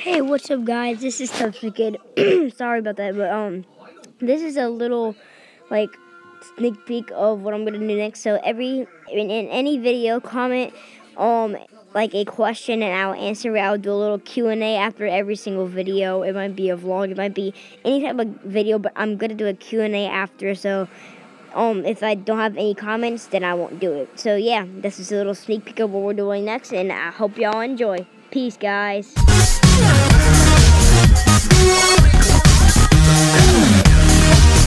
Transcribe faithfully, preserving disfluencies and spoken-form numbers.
Hey, what's up, guys? This is Tough Kid. Sorry about that, but um, this is a little like sneak peek of what I'm gonna do next. So every in, in any video, comment um like a question and I'll answer it. I'll do a little Q and A after every single video. It might be a vlog, it might be any type of video, but I'm gonna do a Q and A after. So um, if I don't have any comments, then I won't do it. So yeah, this is a little sneak peek of what we're doing next, and I hope y'all enjoy. Peace, guys.